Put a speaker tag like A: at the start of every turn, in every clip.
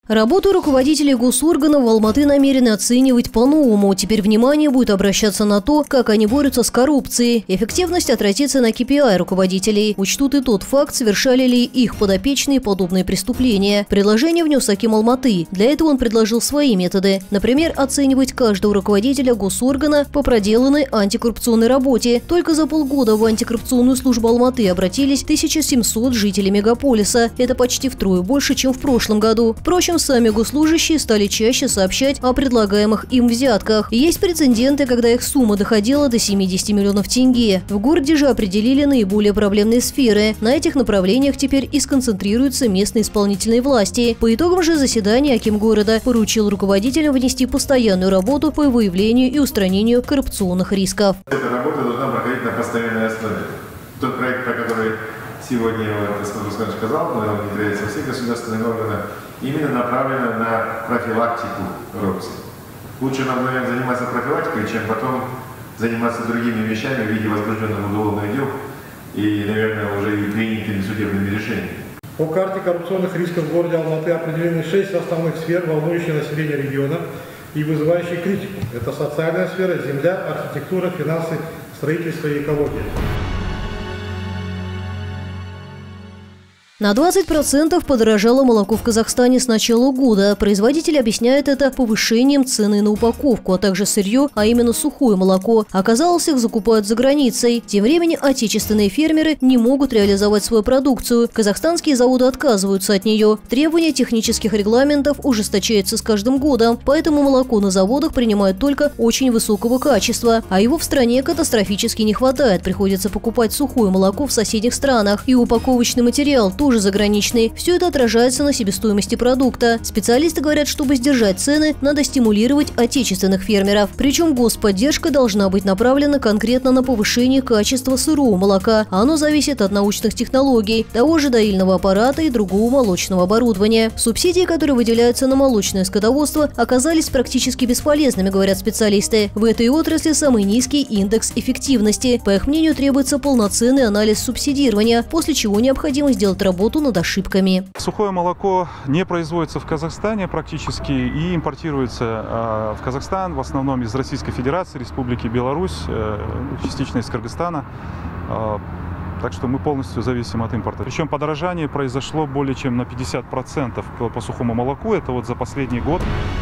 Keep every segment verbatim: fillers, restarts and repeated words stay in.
A: Работу руководителей госорганов в Алматы намерены оценивать по-новому. Теперь внимание будет обращаться на то, как они борются с коррупцией. Эффективность отразится на кей пи ай руководителей. Учтут и тот факт, совершали ли их подопечные подобные преступления. Предложение внес аким Алматы. Для этого он предложил свои методы. Например, оценивать каждого руководителя госоргана по проделанной антикоррупционной работе. Только за полгода в антикоррупционную службу Алматы обратились тысяча семьсот жителей мегаполиса. Это почти втрое больше, чем в прошлом году. Впрочем, сами госслужащие стали чаще сообщать о предлагаемых им взятках. Есть прецеденты, когда их сумма доходила до семидесяти миллионов тенге. В городе же определили наиболее проблемные сферы. На этих направлениях теперь и сконцентрируются местные исполнительные власти. По итогам же заседания аким города поручил руководителям внести постоянную работу по выявлению и устранению коррупционных рисков.
B: Эта работа должна проходить на постоянной основе. Тот проект, про который сегодня Раскол сказал, но он внедряется во всех государственных органах, именно направлено на профилактику коррупции. Лучше нам, наверное, заниматься профилактикой, чем потом заниматься другими вещами в виде возбужденных уголовных дел и, наверное, уже и принятыми судебными решениями.
C: По карте коррупционных рисков в городе Алматы определены шесть основных сфер, волнующих население региона и вызывающие критику. Это социальная сфера, земля, архитектура, финансы, строительство и экология.
A: На двадцать процентов подорожало молоко в Казахстане с начала года. Производители объясняют это повышением цены на упаковку, а также сырье, а именно сухое молоко. Оказалось, их закупают за границей. Тем временем отечественные фермеры не могут реализовать свою продукцию. Казахстанские заводы отказываются от нее. Требования технических регламентов ужесточаются с каждым годом, поэтому молоко на заводах принимают только очень высокого качества. А его в стране катастрофически не хватает. Приходится покупать сухое молоко в соседних странах. И упаковочный материал тоже уже заграничный. Все это отражается на себестоимости продукта. Специалисты говорят, чтобы сдержать цены, надо стимулировать отечественных фермеров. Причем господдержка должна быть направлена конкретно на повышение качества сырого молока. Оно зависит от научных технологий, того же доильного аппарата и другого молочного оборудования. Субсидии, которые выделяются на молочное скотоводство, оказались практически бесполезными, говорят специалисты. В этой отрасли самый низкий индекс эффективности. По их мнению, требуется полноценный анализ субсидирования, после чего необходимо сделать работу работу над ошибками.
D: Сухое молоко не производится в Казахстане практически и импортируется в Казахстан в основном из Российской Федерации, Республики Беларусь, частично из Кыргызстана. Так что мы полностью зависим от импорта. Причем подорожание произошло более чем на пятьдесят процентов по сухому молоку. Это вот за последний год.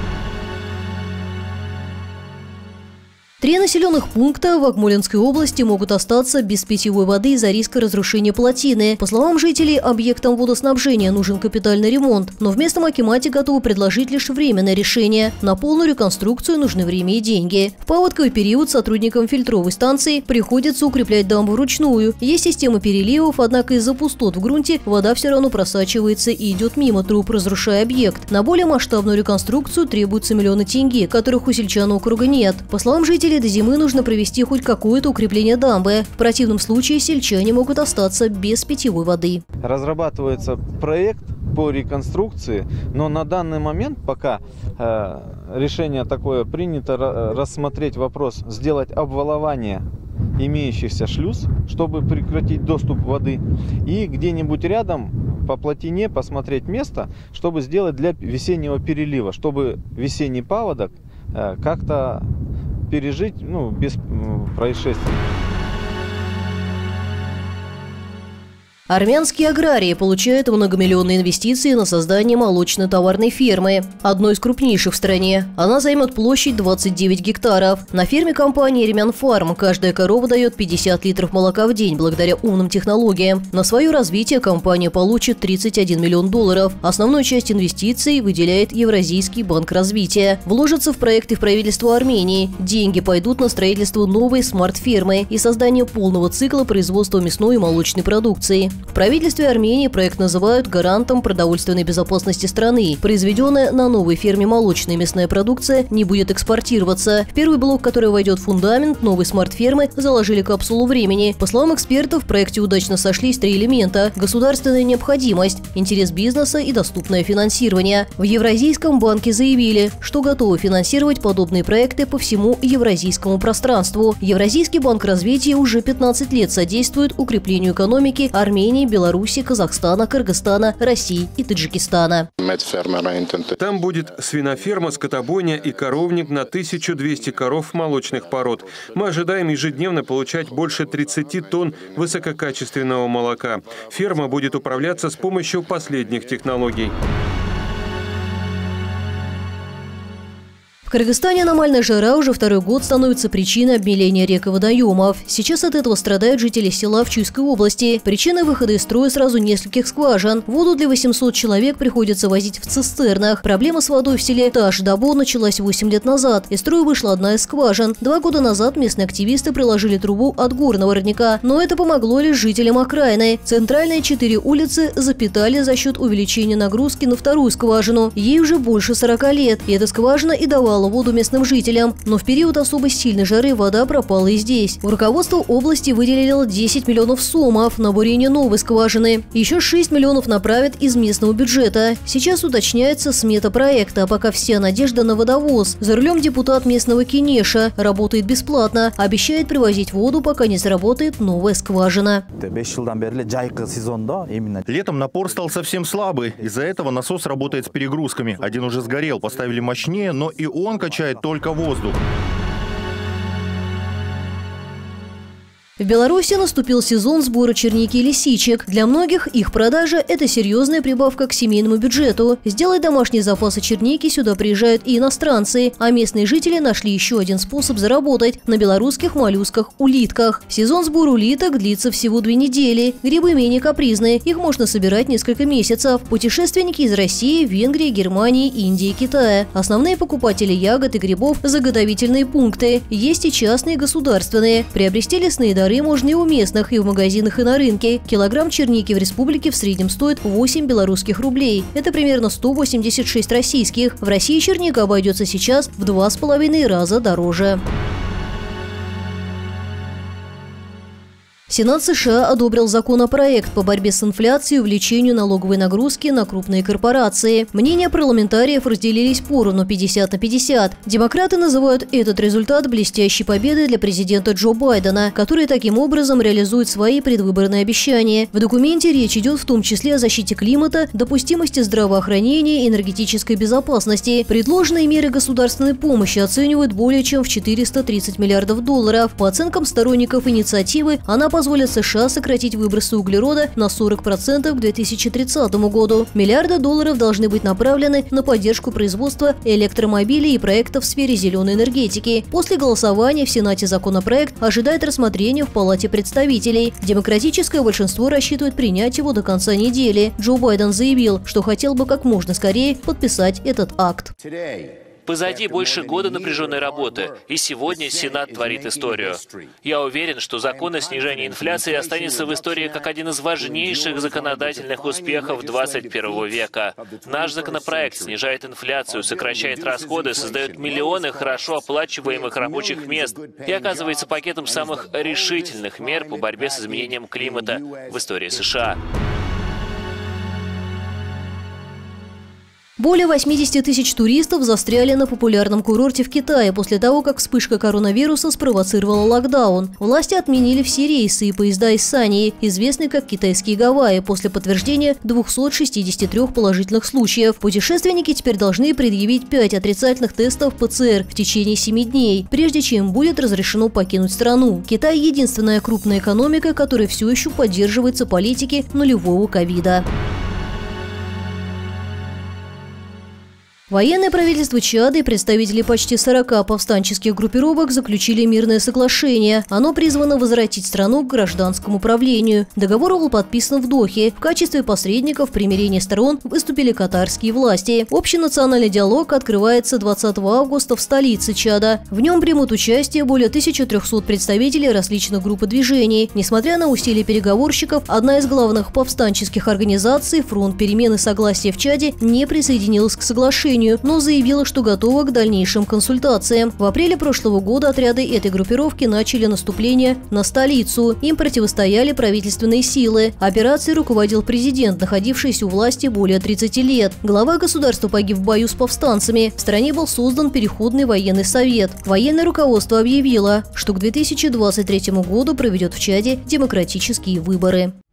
A: Три населенных пункта в Акмолинской области могут остаться без питьевой воды из-за риска разрушения плотины. По словам жителей, объектам водоснабжения нужен капитальный ремонт, но в местном акимате готовы предложить лишь временное решение. На полную реконструкцию нужны время и деньги. В паводковый период сотрудникам фильтровой станции приходится укреплять дамбу вручную. Есть система переливов, однако из-за пустот в грунте вода все равно просачивается и идет мимо труб, разрушая объект. На более масштабную реконструкцию требуются миллионы тенге, которых у сельчан округа нет. По словам жителей, до зимы нужно провести хоть какое-то укрепление дамбы. В противном случае сельчане могут остаться без питьевой воды.
E: Разрабатывается проект по реконструкции, но на данный момент, пока э, решение такое принято, рассмотреть вопрос, сделать обвалование имеющихся шлюз, чтобы прекратить доступ воды, и где-нибудь рядом по плотине посмотреть место, чтобы сделать для весеннего перелива, чтобы весенний паводок э, как-то пережить, ну, без происшествий.
A: Армянские аграрии получают многомиллионные инвестиции на создание молочно-товарной фермы, одной из крупнейших в стране. Она займет площадь двадцать девять гектаров. На ферме компании «Ремян Фарм» каждая корова дает пятьдесят литров молока в день благодаря умным технологиям. На свое развитие компания получит тридцать один миллион долларов. Основную часть инвестиций выделяет Евразийский банк развития. Вложатся в проекты в правительство Армении. Деньги пойдут на строительство новой смарт-фермы и создание полного цикла производства мясной и молочной продукции. В правительстве Армении проект называют гарантом продовольственной безопасности страны. Произведенная на новой ферме молочная и мясная продукция не будет экспортироваться. В первый блок, который войдет в фундамент новой смарт-фермы, заложили капсулу времени. По словам экспертов, в проекте удачно сошлись три элемента – государственная необходимость, интерес бизнеса и доступное финансирование. В Евразийском банке заявили, что готовы финансировать подобные проекты по всему евразийскому пространству. Евразийский банк развития уже пятнадцать лет содействует укреплению экономики Армении Армении, Беларуси, Казахстана, Кыргызстана, России и Таджикистана.
F: Там будет свиноферма, скотобойня и коровник на тысячу двести коров молочных пород. Мы ожидаем ежедневно получать больше тридцати тонн высококачественного молока. Ферма будет управляться с помощью последних технологий.
A: В Кыргызстане аномальная жара уже второй год становится причиной обмеления рек и водоемов. Сейчас от этого страдают жители села в Чуйской области. Причиной выхода из строя сразу нескольких скважин. Воду для восьмисот человек приходится возить в цистернах. Проблема с водой в селе Таш-Дабо началась восемь лет назад. Из строя вышла одна из скважин. Два года назад местные активисты приложили трубу от горного родника. Но это помогло лишь жителям окраины. Центральные четыре улицы запитали за счет увеличения нагрузки на вторую скважину. Ей уже больше сорока лет. И эта скважина и давала воду местным жителям. Но в период особо сильной жары вода пропала и здесь. В руководство области выделило десять миллионов сомов на бурение новой скважины. Еще шесть миллионов направят из местного бюджета. Сейчас уточняется смета проекта, а пока вся надежда на водовоз. За рулем депутат местного Кенеша. Работает бесплатно. Обещает привозить воду, пока не сработает новая скважина.
G: Летом напор стал совсем слабый. Из-за этого насос работает с перегрузками. Один уже сгорел, поставили мощнее, но и он качает только воздух.
A: В Беларуси наступил сезон сбора черники и лисичек. Для многих их продажа – это серьезная прибавка к семейному бюджету. Сделать домашние запасы черники сюда приезжают и иностранцы, а местные жители нашли еще один способ заработать – на белорусских моллюсках-улитках. Сезон сбора улиток длится всего две недели. Грибы менее капризные, их можно собирать несколько месяцев. Путешественники из России, Венгрии, Германии, Индии и Китая. Основные покупатели ягод и грибов – заготовительные пункты. Есть и частные, и государственные. Приобрести лесные дары можно и у местных, и в магазинах, и на рынке. Килограмм черники в республике в среднем стоит восемь белорусских рублей. Это примерно сто восемьдесят шесть российских. В России черника обойдется сейчас в два с половиной раза дороже. Сенат США одобрил законопроект по борьбе с инфляцией и увеличению налоговой нагрузки на крупные корпорации. Мнения парламентариев разделились поровну пятьдесят на пятьдесят. Демократы называют этот результат блестящей победой для президента Джо Байдена, который таким образом реализует свои предвыборные обещания. В документе речь идет в том числе о защите климата, допустимости здравоохранения и энергетической безопасности. Предложенные меры государственной помощи оценивают более чем в четыреста тридцать миллиардов долларов. По оценкам сторонников инициативы, она позволит позволит США сократить выбросы углерода на сорок процентов к две тысячи тридцатому году. Миллиарды долларов должны быть направлены на поддержку производства электромобилей и проектов в сфере зеленой энергетики. После голосования в Сенате законопроект ожидает рассмотрения в Палате представителей. Демократическое большинство рассчитывает принять его до конца недели. Джо Байден заявил, что хотел бы как можно скорее подписать этот акт.
H: Позади больше года напряженной работы, и сегодня Сенат творит историю. Я уверен, что закон о снижении инфляции останется в истории как один из важнейших законодательных успехов двадцать первого века. Наш законопроект снижает инфляцию, сокращает расходы, создает миллионы хорошо оплачиваемых рабочих мест и оказывается пакетом самых решительных мер по борьбе с изменением климата в истории США.
A: Более восьмидесяти тысяч туристов застряли на популярном курорте в Китае после того, как вспышка коронавируса спровоцировала локдаун. Власти отменили все рейсы и поезда из Саньи, известные как китайские Гавайи, после подтверждения двухсот шестидесяти трёх положительных случаев. Путешественники теперь должны предъявить пять отрицательных тестов пэ цэ эр в течение семи дней, прежде чем будет разрешено покинуть страну. Китай – единственная крупная экономика, которая все еще поддерживается политикой нулевого ковида. Военное правительство Чада и представители почти сорока повстанческих группировок заключили мирное соглашение. Оно призвано возвратить страну к гражданскому правлению. Договор был подписан в Дохе. В качестве посредников в примирении сторон выступили катарские власти. Общенациональный диалог открывается двадцатого августа в столице Чада. В нем примут участие более тысячи трёхсот представителей различных групп и движений. Несмотря на усилия переговорщиков, одна из главных повстанческих организаций, Фронт перемен и согласия в Чаде, не присоединилась к соглашению, но заявила, что готова к дальнейшим консультациям. В апреле прошлого года отряды этой группировки начали наступление на столицу. Им противостояли правительственные силы. Операцией руководил президент, находившийся у власти более тридцати лет. Глава государства погиб в бою с повстанцами. В стране был создан Переходный военный совет. Военное руководство объявило, что к две тысячи двадцать третьему году проведет в Чаде демократические выборы.